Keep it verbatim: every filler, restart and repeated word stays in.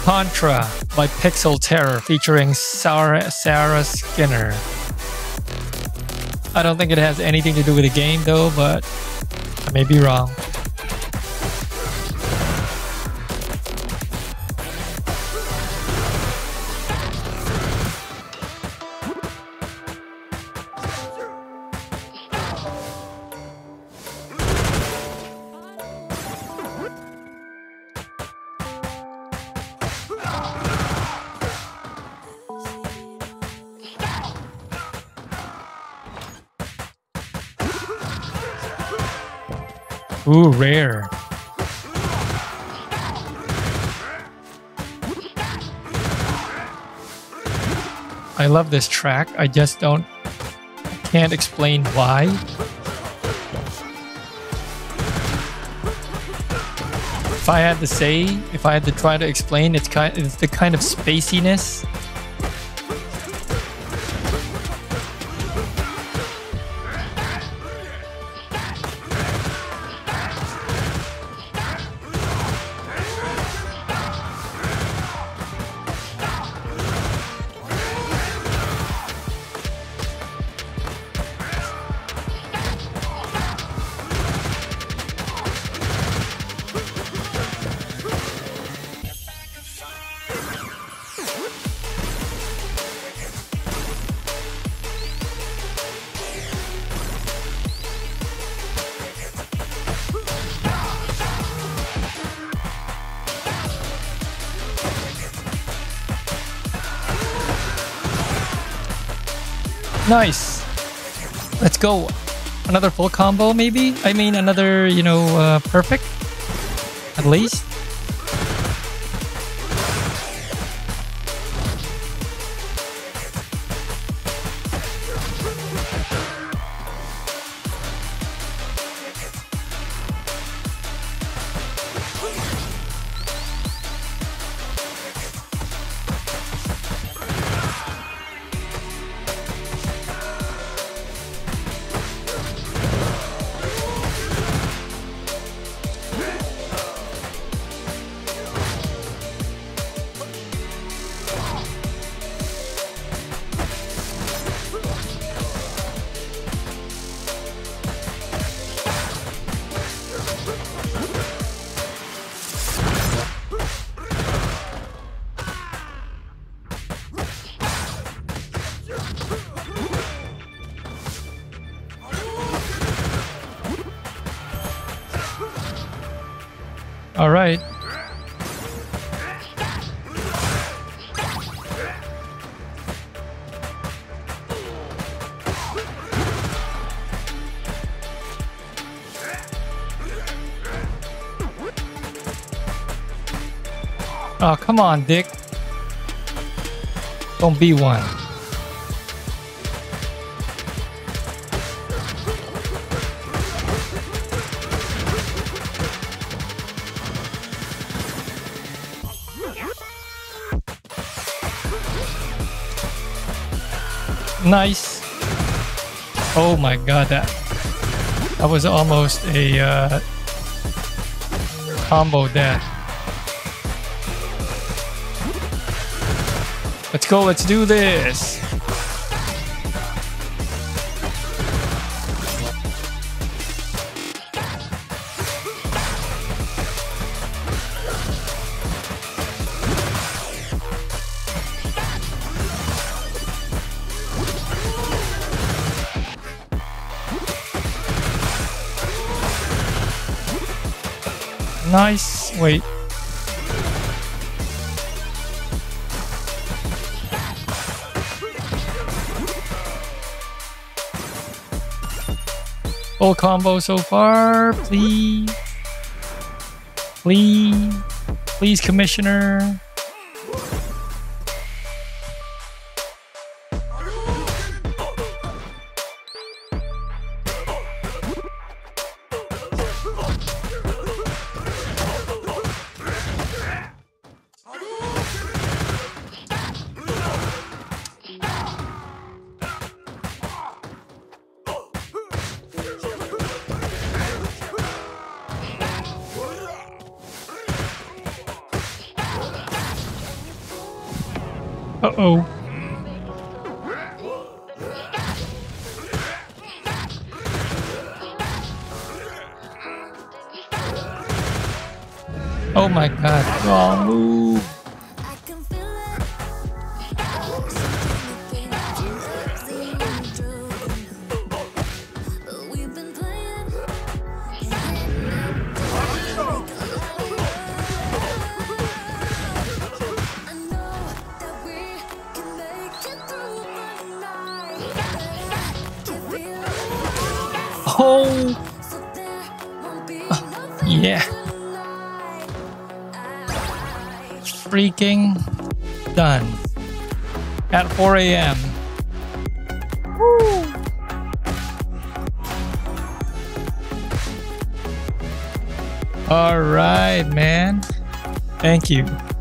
Contra by Pixel Terror featuring Sarah, Sarah Skinner. I don't think it has anything to do with the game though, but I may be wrong. Ooh, rare. I love this track. I just don't, can't explain why. If I had to say, if I had to try to explain, it's kind, it's the kind of spaciness. Nice. Let's go. Another full combo, maybe? I mean, another, you know, uh, perfect. At least. All right. Oh, come on, Dick. Don't be one. Nice. Oh my god, that that was almost a uh, combo death. Let's go, let's do this. Nice. Wait. Full combo so far, please. Please. Please, Commissioner. Uh-oh. Oh my god. Oh, move. Oh. Oh, yeah. Freaking done at four A M Woo! All right, man. Thank you.